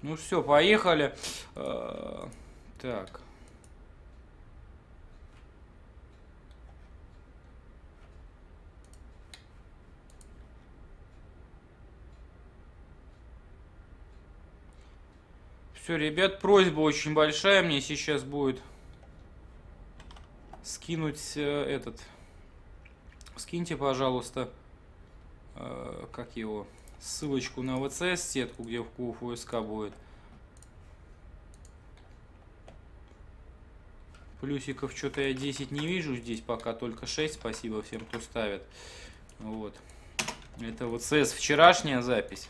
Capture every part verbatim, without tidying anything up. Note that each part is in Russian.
Ну все, поехали. Э, так. Все, ребят, просьба очень большая мне сейчас будет скинуть э, этот. Скиньте, пожалуйста, э, как его, ссылочку на ВЦС-сетку, где в КУФ-ВСК будет. Плюсиков что-то я десять не вижу здесь, пока только шесть. Спасибо всем, кто ставит. Вот. Это вот ВЦС вчерашняя запись.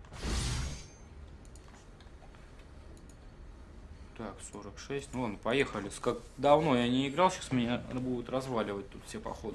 Так, сорок шесть. Ну ладно, поехали. Как давно я не играл, сейчас меня будут разваливать тут все походу.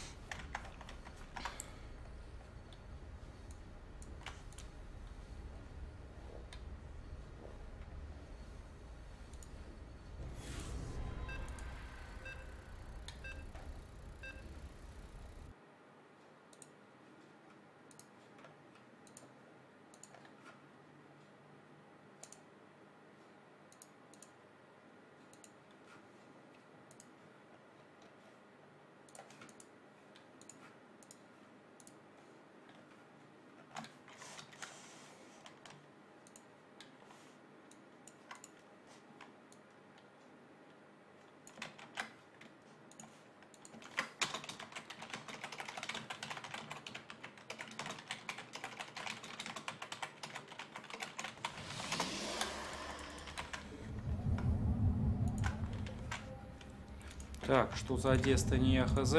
Так, что за Одесса, не я хз.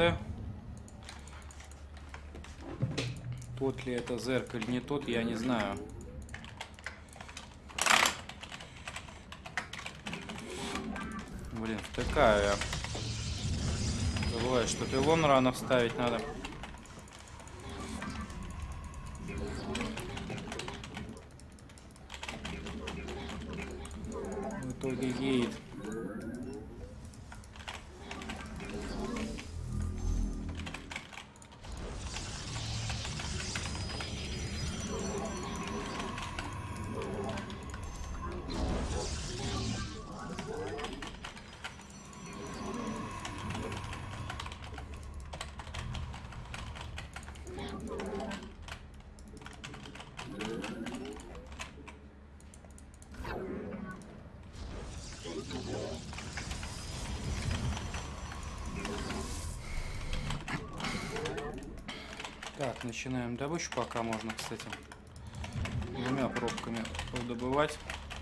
Тот ли это зерк или не тот, я не знаю. Блин, втыкаю я. Забываю, что пилон рано вставить надо. В итоге гейт. Так, начинаем добычу, пока можно, кстати, двумя пробками добывать.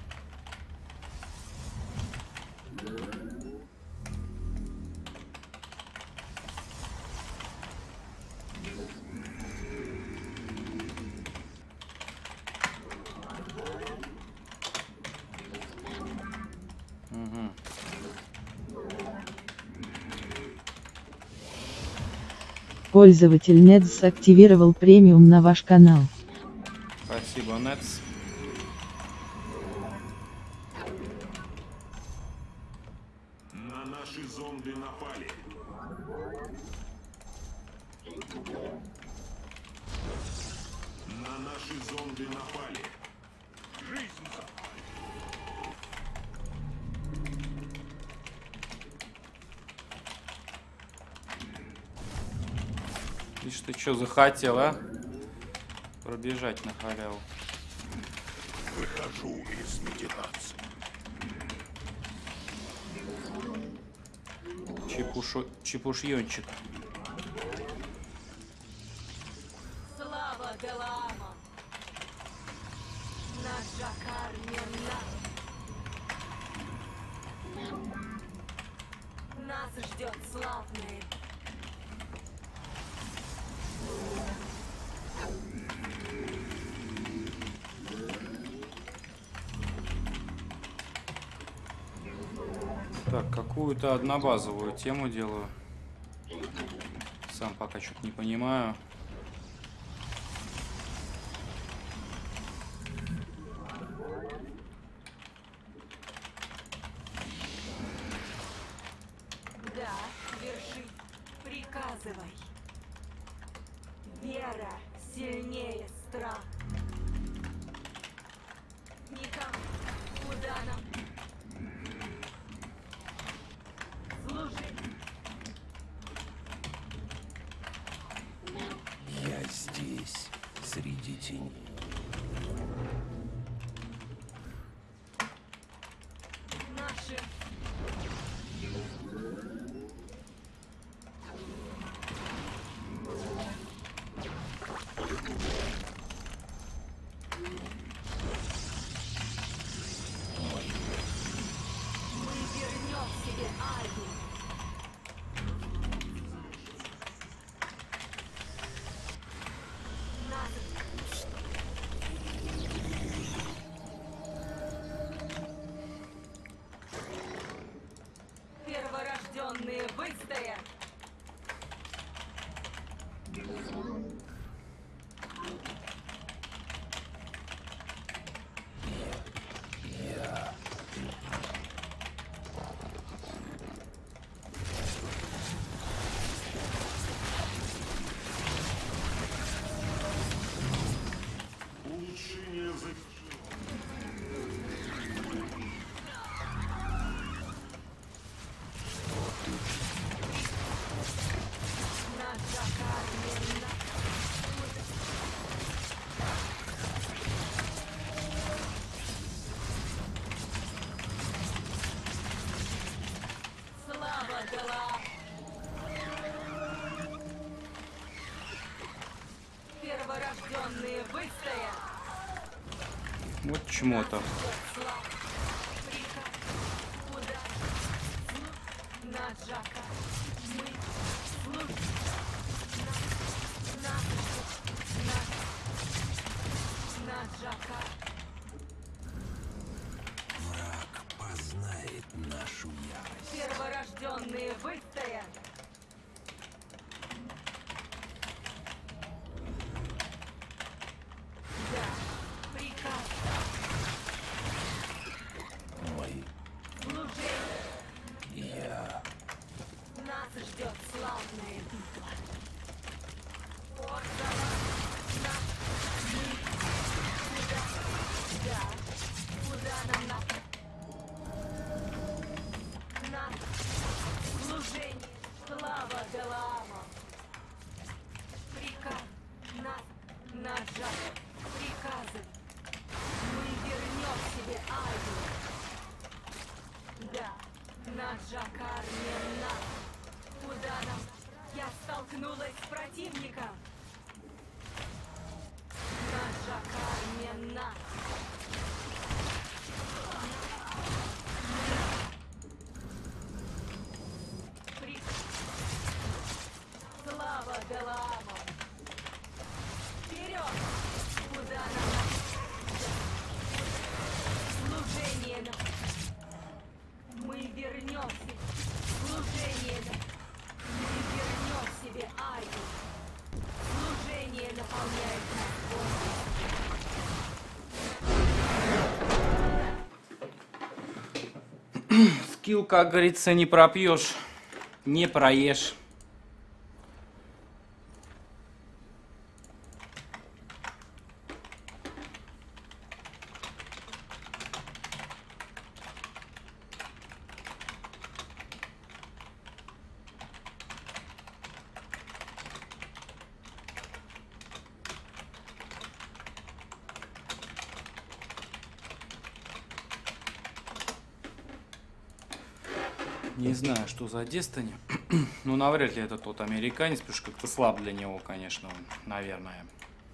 Пользователь Nets активировал премиум на ваш канал. Спасибо, Nets. На наши зомби напали. На наши зомби напали. Жизнь за... Видишь, ты что захотел, а? Пробежать на халяву. Выхожу из медитации. Чепушу... Чепушьончик. Слава Делаама! Наша кармена! Нас ждет славное. Так, какую-то однобазовую тему делаю. Сам пока что-то не понимаю. Да, верши, приказывай. Вера сильнее страха. Никому. среди теней. Наши мы вернем себе Альбу. Перворожденные выстоят. Улучшение завершено. Наша кармина. Слава дала. Перворожденные выстоят. Вот чмо-то. Слава. Приказ. Куда? На Джака. Мы служим. На. На. На. На Джака. Враг познает нашу ярость. Перворожденные выстоят. Да. Приказ. Мы, Служение. я, Нас ждет славная битва. Отдала нас. Мы. Куда? Да. Куда нам надо? Нас. Служение. Слава Делаама. Приказ. Нас. Наша. Приказы. Мы вернем себе Альбу. Да. Наша кармина. Куда нам? Я столкнулась с противником. Наша кармина. При... Слава Делаама. Вперед! Куда нам? Служение нам. Мы вернем себе. Служение нам. Мы вернем себе Альбу. Служение наполняет нас Богом. Скилл, как говорится, не пропьешь, не проешь. Не знаю, что за Destiny. Ну, навряд ли это тот американец, потому что как-то слаб для него, конечно, он, наверное.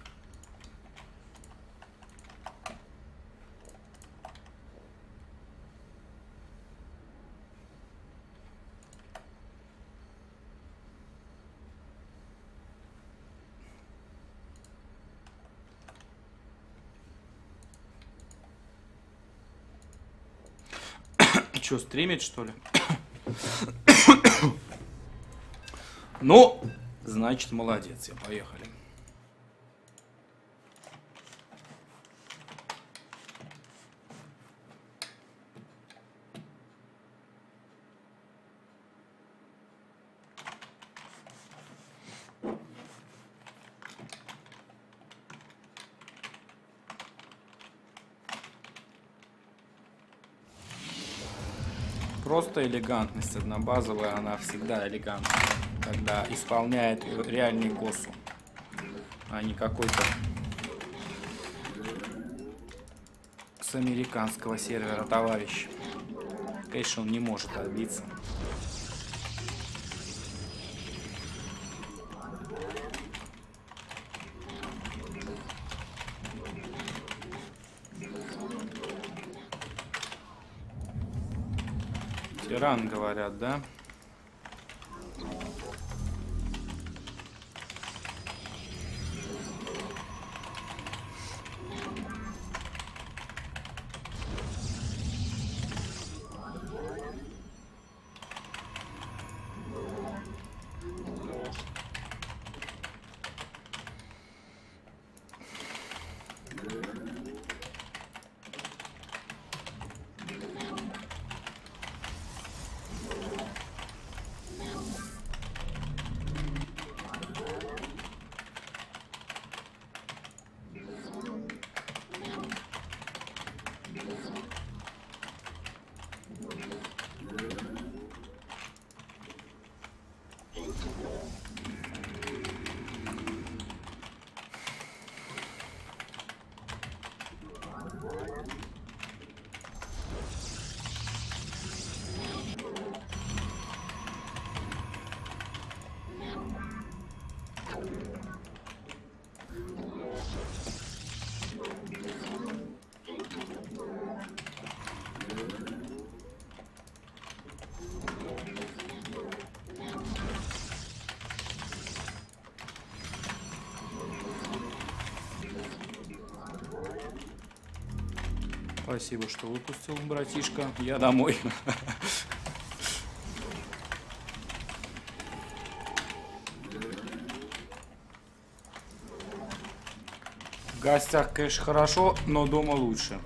Че, стримить, что ли? Ну, значит, молодец, я поехали. Просто элегантность однобазовая, она всегда элегантна, когда исполняет реальный госу, а не какой-то с американского сервера, товарищ. Конечно, он не может отбиться. Тиран, говорят, да? Спасибо, что выпустил, братишка. Я домой. В гостях, конечно, хорошо, но дома лучше.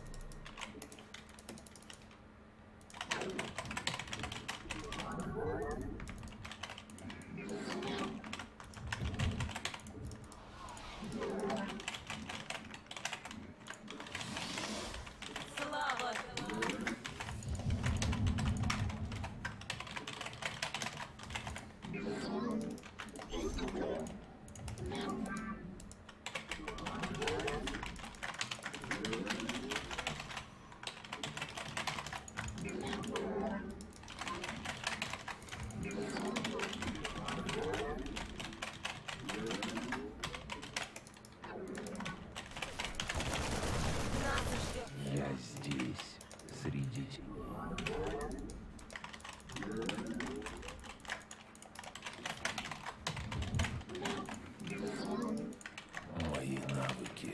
Я здесь, среди теней. Мои навыки.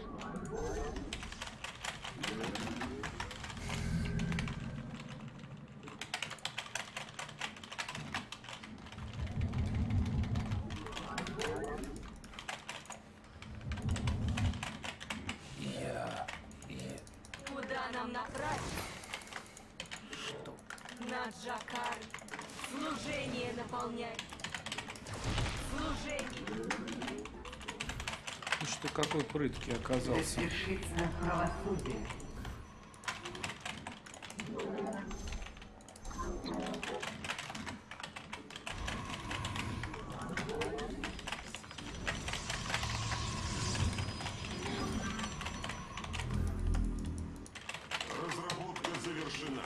Я и Куда нам направить? что? На Джакар. Служение наполнять. Служение. Слушай, ты какой прыткий оказался. Свершится правосудие. Разработка завершена.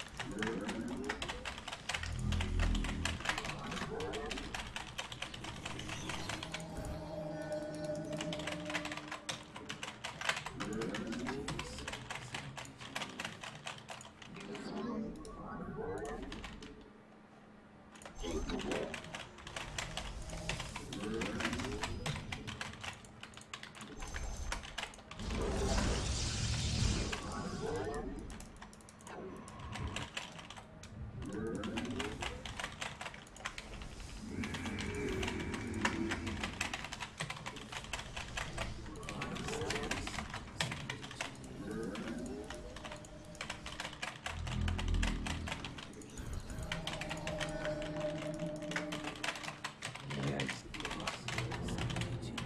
Я здесь, среди теней.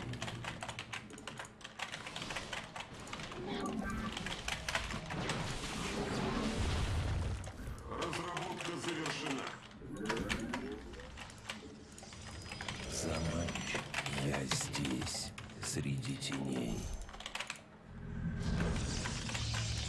Разработка завершена. Заманч. Я здесь, среди теней.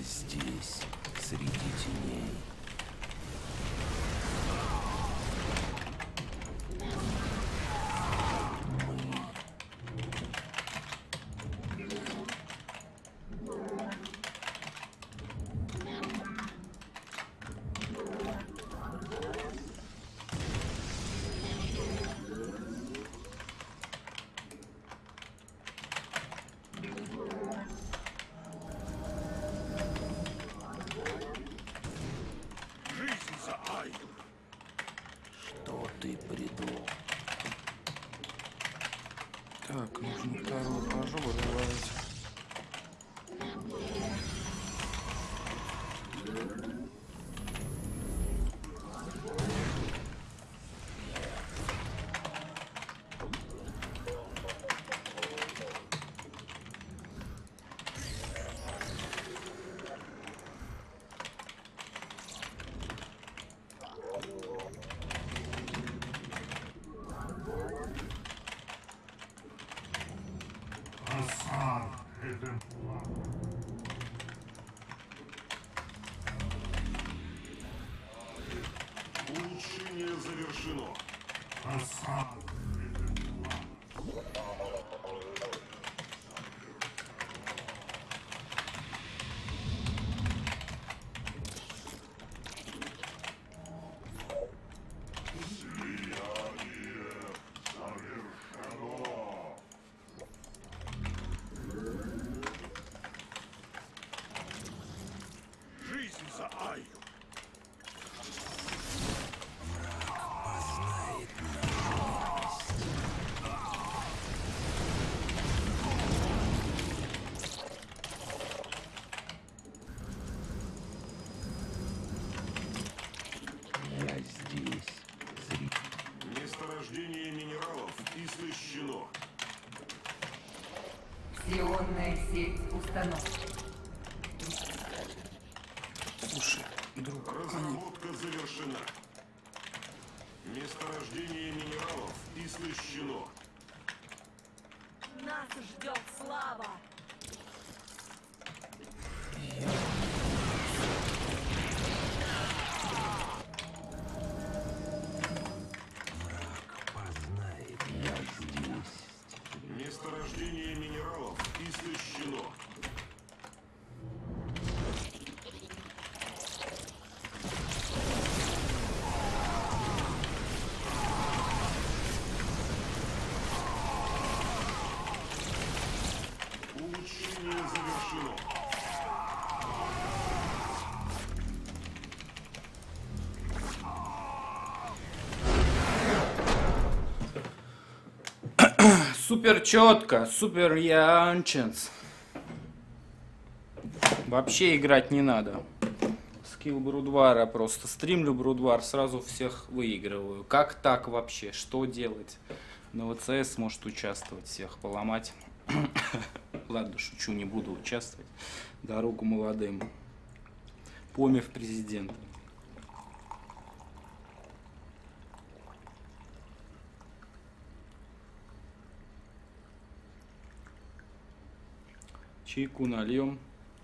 здесь, среди теней. Жизнь за Айю. Что ты придумал? Так, нужно вторую пожогу добавить. Асан Эдем. Улучшение завершено. Асан Эдем. Жизнь за Айю. Познает я здесь, среди... Месторождение минералов истощено. Псионная сеть установлена. Слушай, друг, Разработка завершена. Месторождение минералов истощено. Нас ждет слава. Познает я здесь. Месторождение минералов истощено. Улучшение завершено. супер четко, супер янченс. Вообще играть не надо. Скилл Брудвара, просто стримлю Брудвар, сразу всех выигрываю. Как так вообще? Что делать? На ВЦС может участвовать, всех поломать. Ладно, шучу, не буду участвовать. Дорогу молодым. Помив президента. Чайку нальем.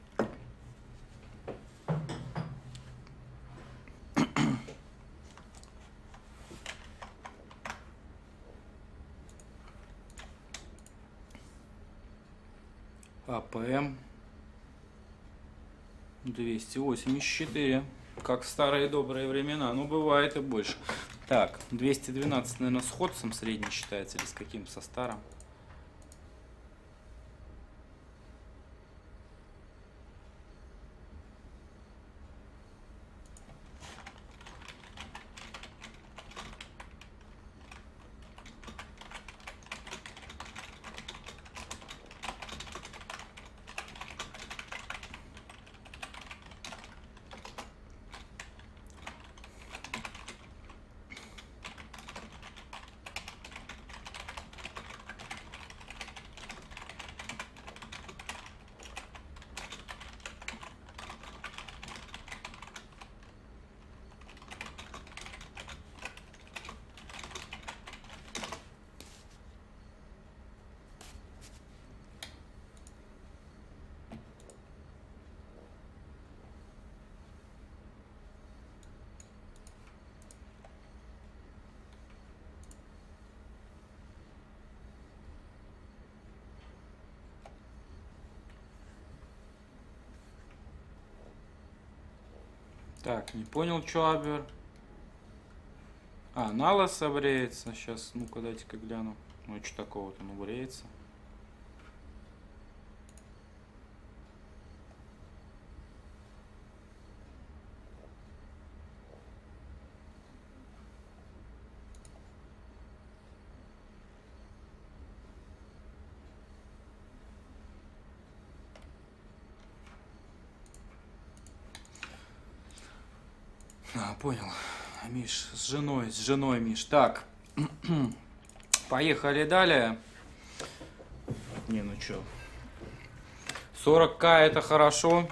АПМ двести восемьдесят четыре, как в старые добрые времена, ну бывает и больше. Так, двести двенадцать, наверное, с ходцем средний считается или с каким, со старым. Так, не понял, что Абер. А, Налоса бреется. Сейчас, ну-ка, дайте-ка гляну. Ну, что такого-то, ну, бреется. А, понял. Миш, с женой, с женой, Миш. Так, поехали далее. Не, ну чё. сорок ка это хорошо.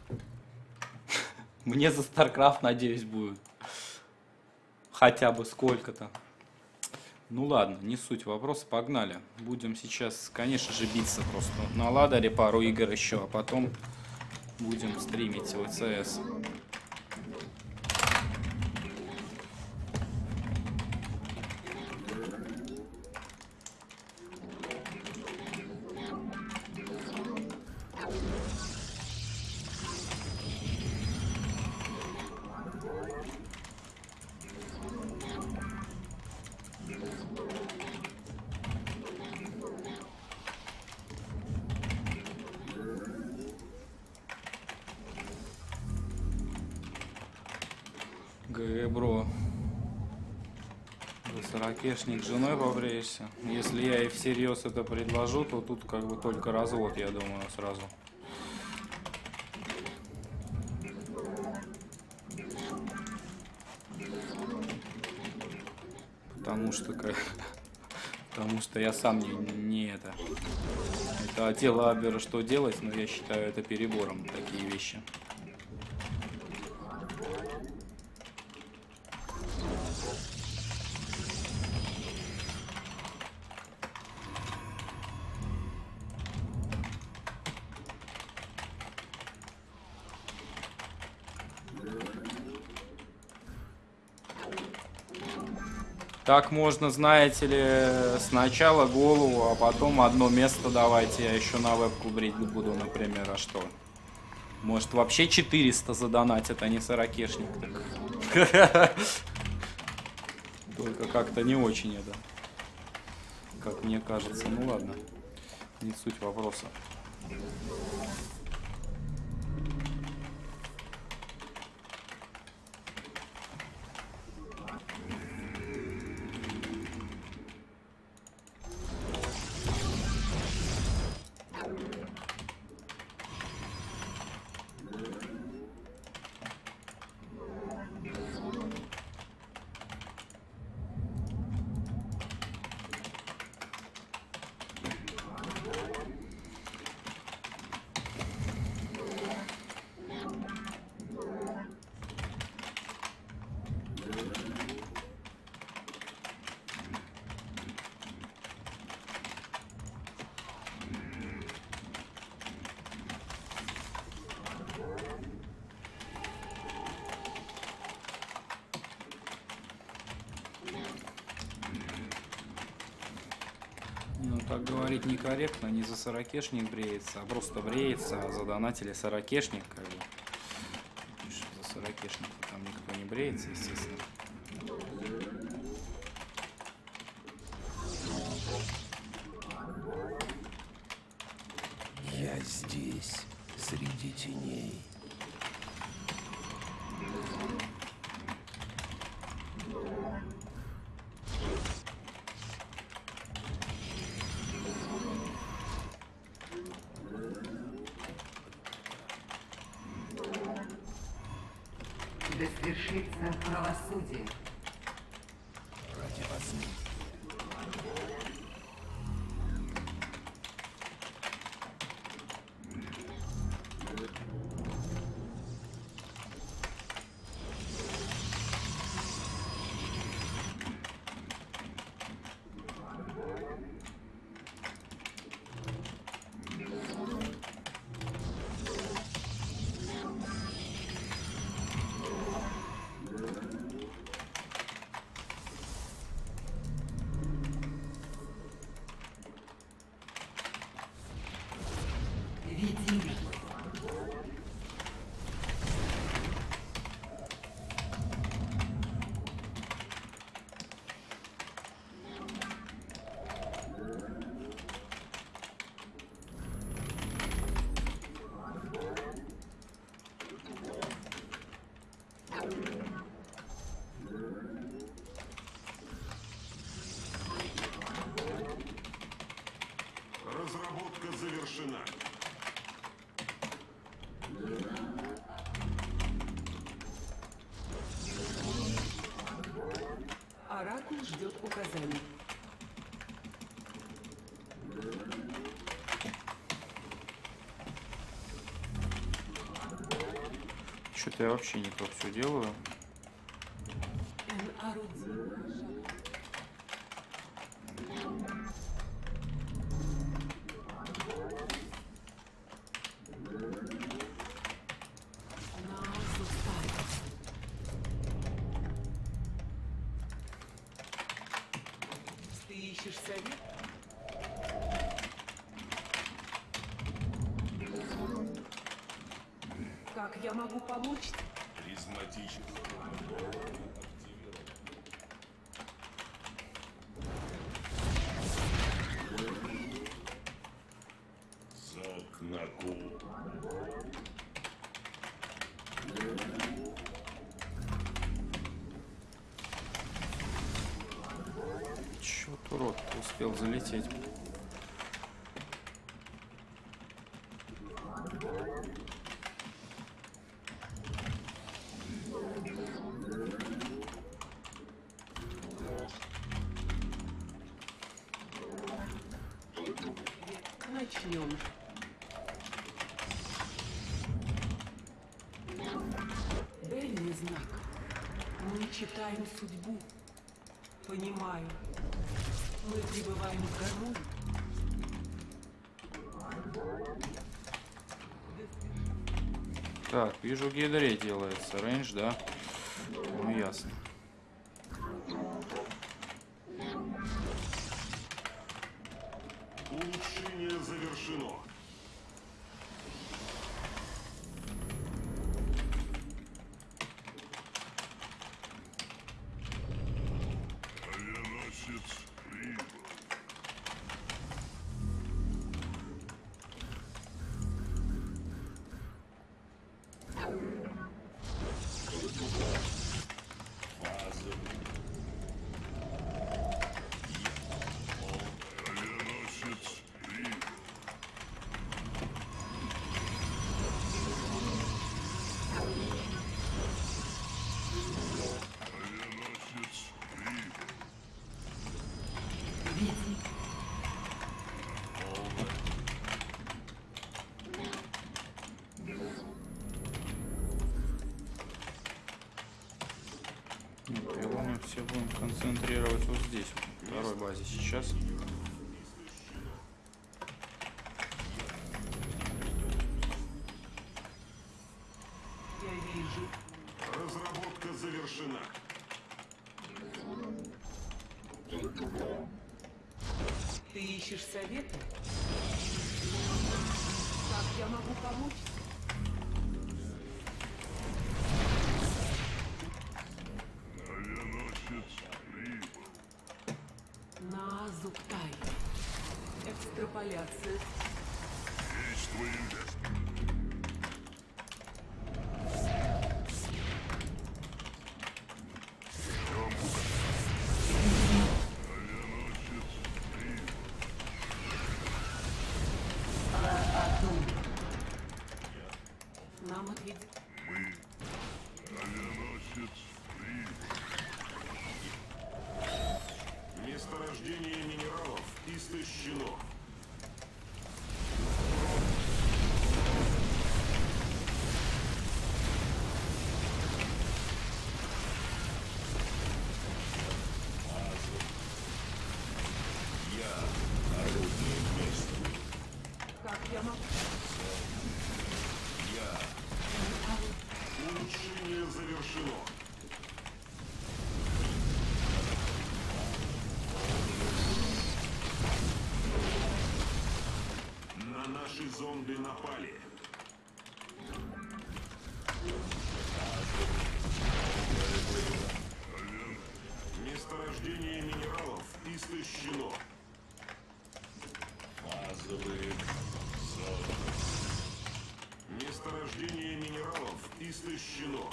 Мне за StarCraft, надеюсь, будет. Хотя бы сколько-то. Ну ладно, не суть вопроса, погнали. Будем сейчас, конечно же, биться просто на ладере пару игр еще, а потом будем стримить в ЦС. ГГ, бро. За сорокешник с женой побреешься. Если я и всерьез это предложу, то тут как бы только развод, я думаю, сразу. Потому что как... Потому что я сам не, не это. Это дело Абера, что делать, но я считаю это перебором, такие вещи. Так можно, знаете ли, сначала голову, а потом одно место давайте. Я еще на вебку брить буду, например, а что? Может вообще четыреста задонатят, а не сорокешник. Только как-то не очень это. Как мне кажется. Ну ладно. Не суть вопроса. Ну, так говорить некорректно, не за сорокешник бреется, а просто бреется, а задонатили сорокешник, как бы. За сорокешник там никто не бреется, естественно. Я здесь, среди теней. Да свершится правосудие. Ради вас. Оракул ждет указаний. Что-то я вообще не то все делаю. Ты ищешь совет? Как я могу помочь? Призматически. Зок на куб. Чё, урод, успел залететь. Начнем. Дай мне знак. Мы читаем судьбу. Понимаю. Мы пребываем в гармонии. Так, вижу, гидре делается. Рейндж, да? Ну, ясно. Улучшение завершено. Авианосец прибыл. Авианосец прибыл. Авианосец прибыл. Нет, его мы все будем концентрировать вот здесь, вот, второй базе сейчас. Я вижу. Разработка завершена. Ты ищешь советы? Как я могу помочь? Авианосец прибыл. На Зуктай. Экстраполяция. Действуем. Авианосец прибыл. Нам отведет. Мы. Авианосец прибыл. Месторождение минералов истощено. Как я могу? Улучшение завершено. На наши зомби напали. Месторождение минералов истощено. Фазовые зоны. Месторождение минералов истощено.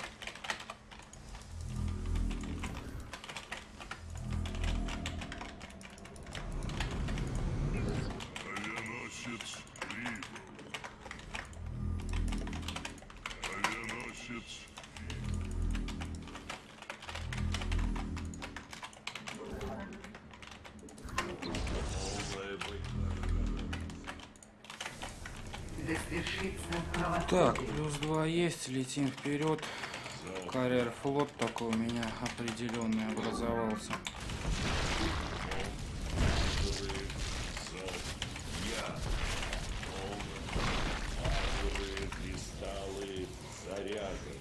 Авианосец прибыл. Авианосец. это свершится, правосудие. Так, плюс два есть, летим вперед. Карьер флот такой у меня определенный образовался. Кристаллы заряжены.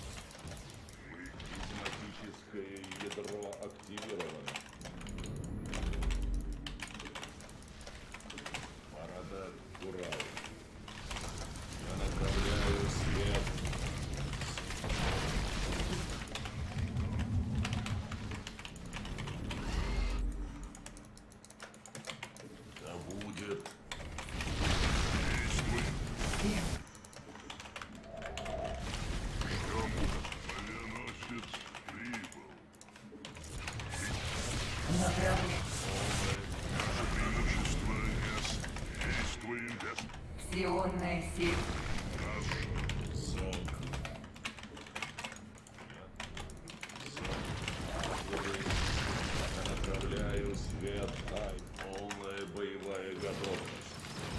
Призматическое ядро активировано. Парадак Урал. Я направляю свет. Да будет. Авианосец прибыл. Преимущество С. Действуем без Псионная сеть. Я направляю свет. Ай, полная боевая готовность.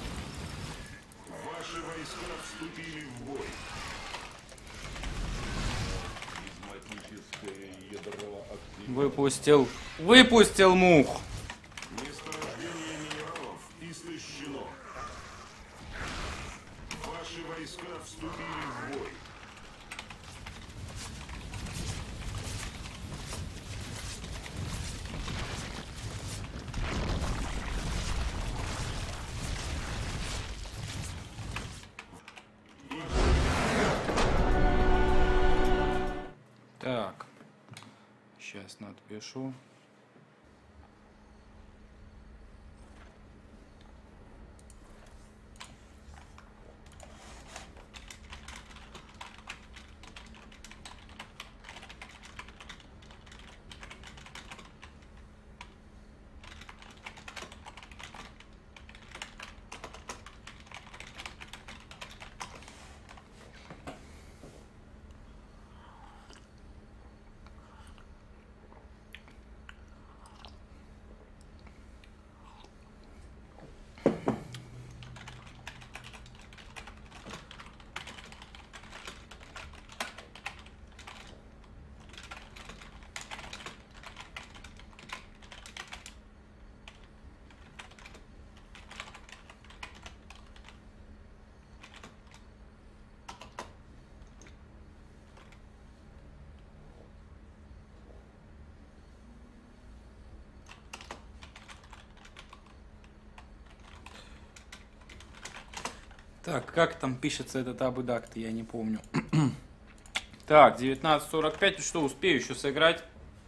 Ваши войска вступили в бой. Призматическое ядро активировано. Выпустил. Выпустил мух. Месторождение минералов истощено. Ваши войска вступили в бой. Так. Сейчас надпишу. Так, как там пишется этот абыдакт, я не помню. Так, девятнадцать сорок пять, ну что, успею еще сыграть?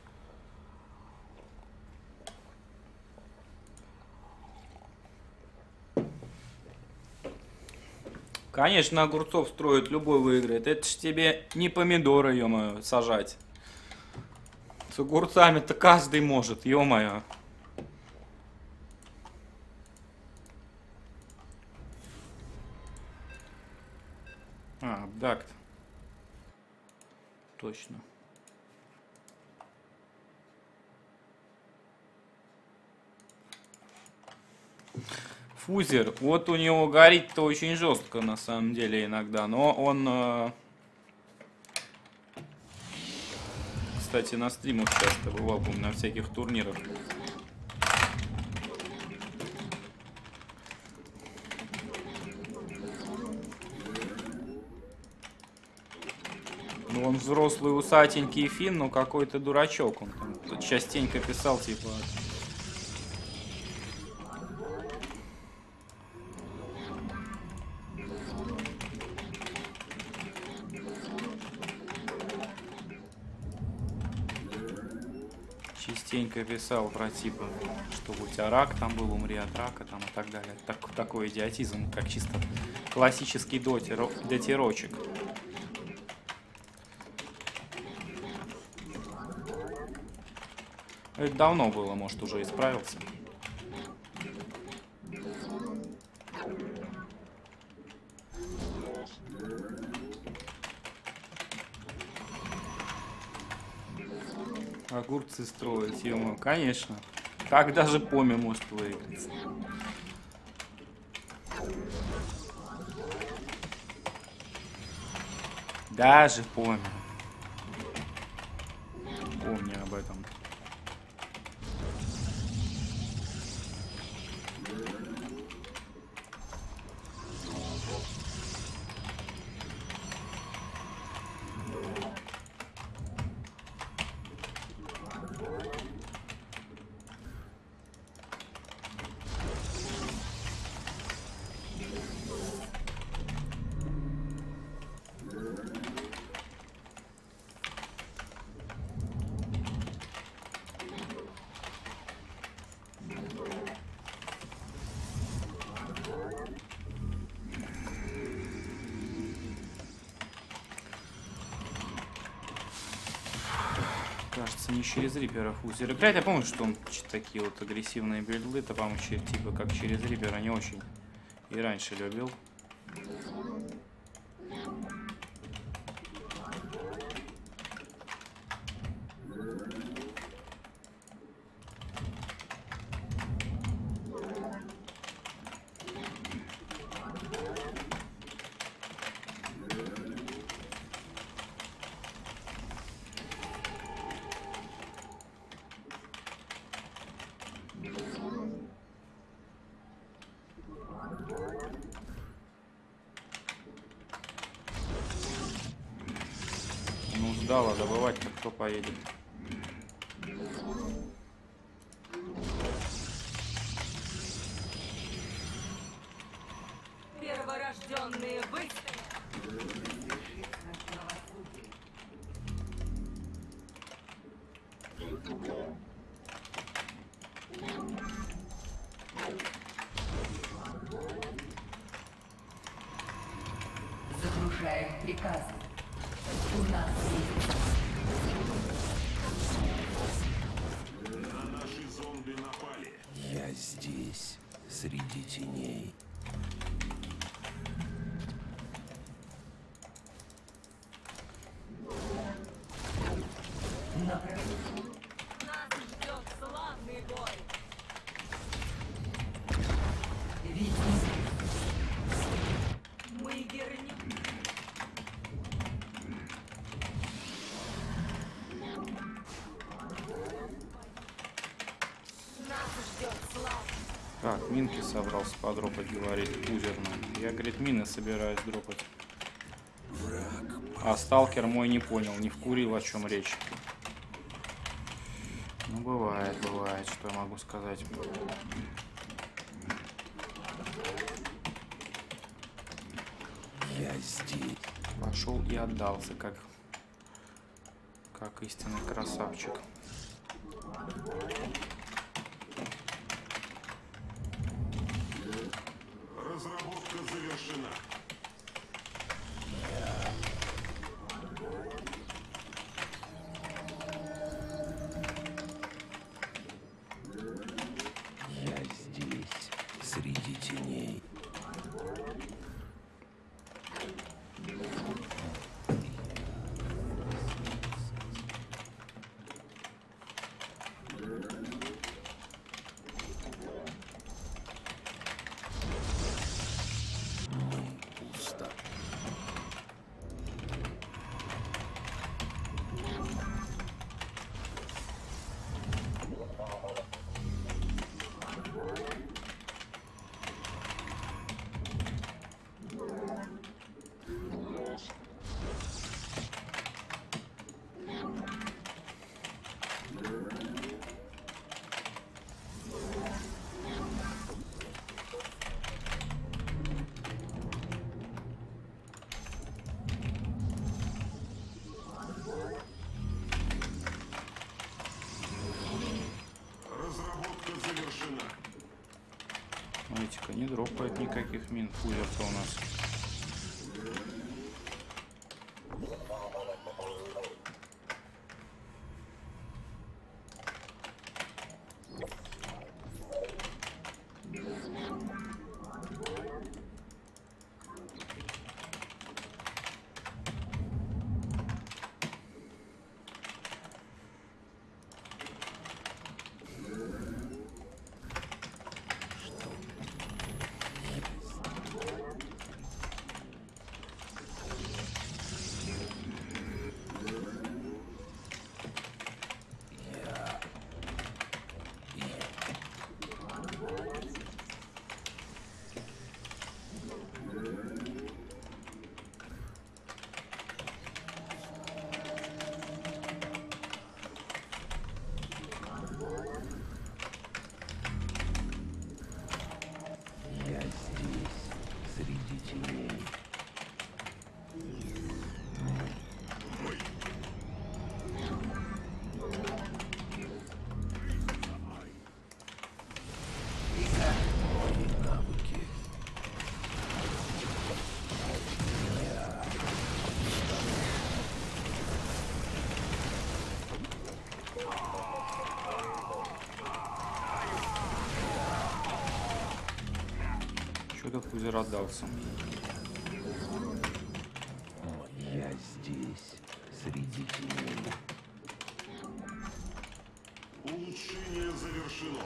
Конечно, огурцов строит, любой выиграет. Это ж тебе не помидоры, ё-моё, сажать. С огурцами-то каждый может, ё-моё. А, абдакт. Точно. Фузер. Вот у него горит-то очень жестко на самом деле иногда, но он... Э... Кстати, на стримах часто бывал, помню, на всяких турнирах. Ну, он взрослый, усатенький фин, но какой-то дурачок. Он там частенько писал, типа... Частенько писал про типа, что у тебя рак там был, умри от рака там и так далее. Так, такой идиотизм, как чисто классический дотер, дотирочек. Это давно было, может, уже исправился. Огурцы строить, ё-моё, конечно. Так даже Поми может выиграть. Даже помню. Помню об этом. Кажется, не через Рипера Фузер играть. Я помню, что он ч- такие вот агрессивные билды-то, по-моему, че- типа как через Рипера не очень и раньше любил. Ну, сдала, добывать-то кто поедет? Перворожденные выстоят. Загружаем приказы. У нас есть На наши зомби напали. Я здесь, среди теней. Нас ждет славный бой. видимость. Мы вернем. Нас ждет слава. Так, минки собрался подропать, говорит Пузерный. Я, говорит, мины собираюсь дропать. А сталкер мой не понял, не вкурил, о чем речь. Ну, бывает, бывает, что я могу сказать. Я здесь. Пошел и отдался, как, как истинный красавчик. Разработка завершена. Я здесь, среди теней. Пусто. Разработка завершена. Смотрите-ка, не дропает никаких мин. Пузер-то у нас. только Кузер отдался. Я здесь, среди теней. Улучшение завершено.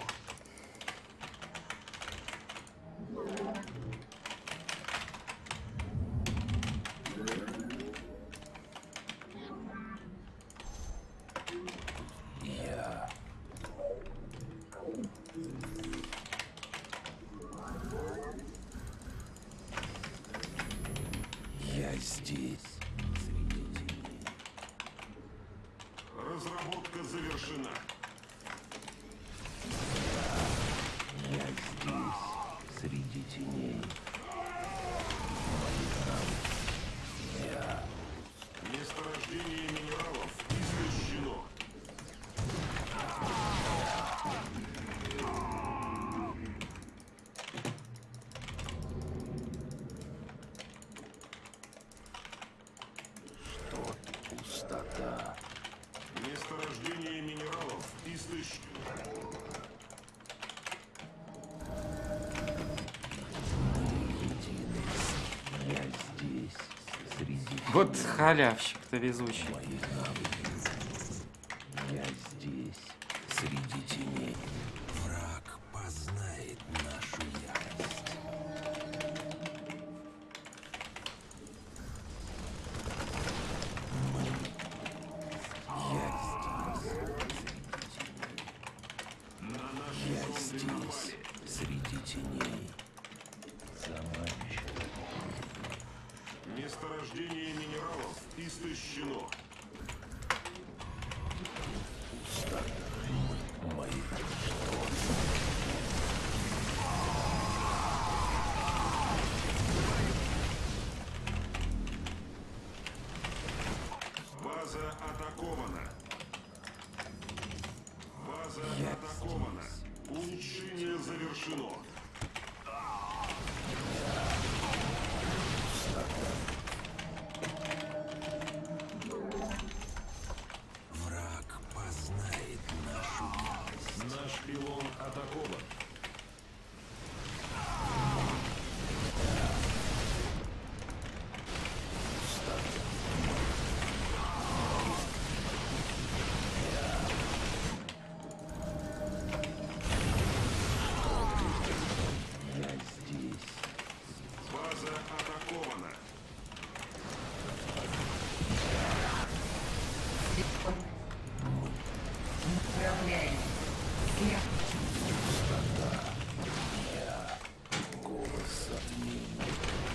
Я здесь, среди теней. Разработка завершена. Я здесь, среди теней. Месторождение минералов истощено. Пустота. Месторождение минералов истощено. Я здесь, среди Вот халявщик-то везучий. Я здесь, среди теней. Враг познает нашу ярость. На нашей Я зомби здесь, напали. среди теней. Заманчиво. Месторождение минералов истощено. Мои База атакована. База атакована. Улучшение завершено. враг познает нашу ярость. Наш пилон атакован. Я здесь. База атакована. Управляем. Всех Голос отмены.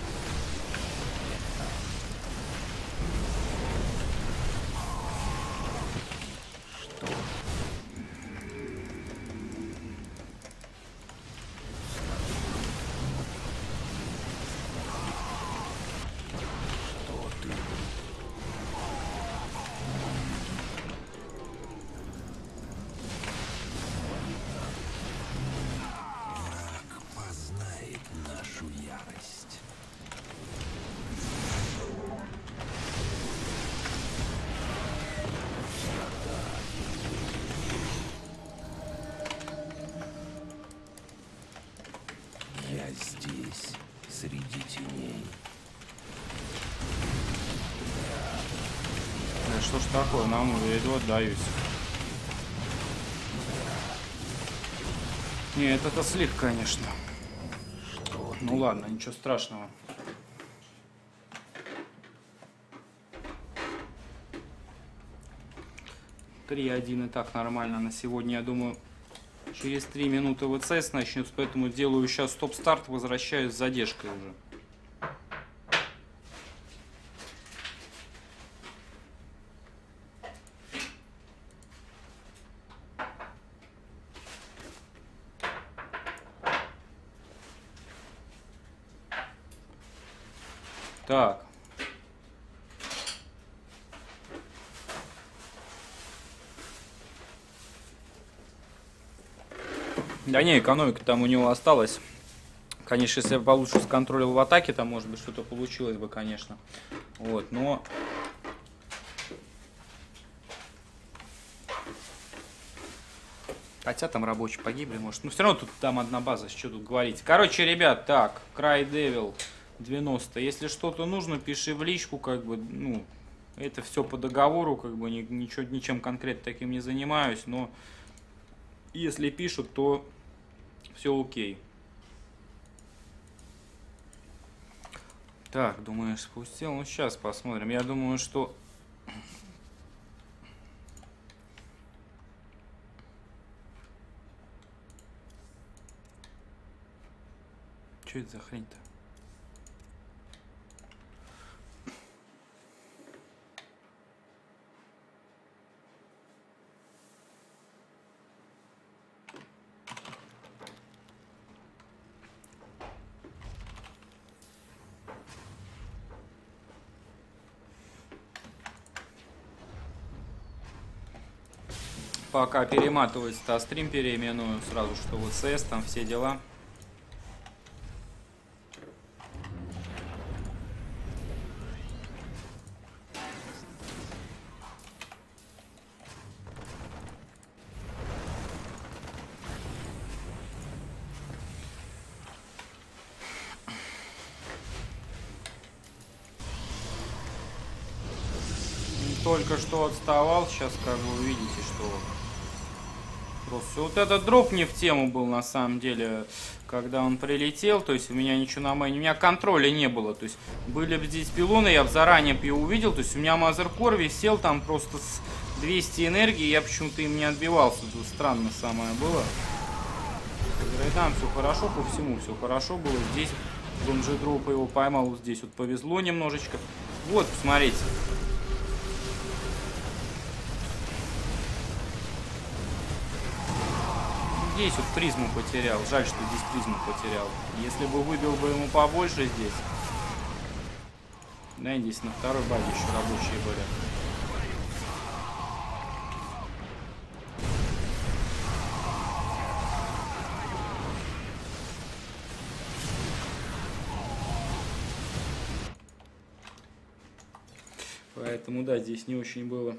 Враг познает нашу ярость. Я здесь, среди теней. Да что ж такое, нам иду отдаюсь. Не, это-то слив, конечно. Ну ладно, ничего страшного. три один и так нормально на сегодня, я думаю. Через три минуты ВЦС начнется, поэтому делаю сейчас стоп-старт, возвращаюсь с задержкой уже. Так. Да не, экономика там у него осталась. Конечно, если я получше сконтролил в атаке, там может быть что-то получилось бы, конечно. Вот, но... Хотя там рабочие погибли, может. Но все равно тут там одна база, что тут говорить. Короче, ребят, так, Cry Devil девяносто. Если что-то нужно, пиши в личку, как бы, ну, это все по договору, как бы, ни, ничего, ничем конкретно таким не занимаюсь, но если пишут, то все окей. Так, думаешь, спустил? Ну, сейчас посмотрим. Я думаю, что... Что это за хрень-то? Пока перематывается, стрим переименую сразу, что вот СС, там все дела. Только что отставал, сейчас как бы вы видите, что просто вот этот дроп не в тему был на самом деле, когда он прилетел, то есть у меня ничего на мэне, у меня контроля не было, то есть были бы здесь пилоны, я бы заранее бы его увидел, то есть у меня мазеркор висел там просто с двести энергии, я почему-то им не отбивался, тут странно самое было. Там все хорошо, по всему все хорошо было, здесь бомжи дропа его поймал, вот здесь вот повезло немножечко, вот, посмотрите. Здесь вот призму потерял. Жаль, что здесь призму потерял. Если бы выбил бы ему побольше здесь. Да, здесь на второй базе еще рабочие были. Поэтому, да, здесь не очень было.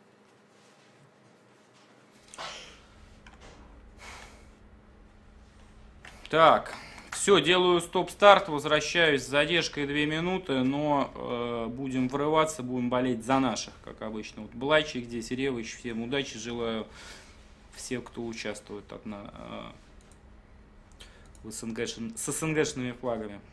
Так, все, делаю стоп-старт, возвращаюсь с задержкой две минуты, но э, будем врываться, будем болеть за наших, как обычно. Вот Блайчик здесь, Ревыч, всем удачи желаю, все, кто участвует так, на, э, в СНГ, с СНГшными флагами.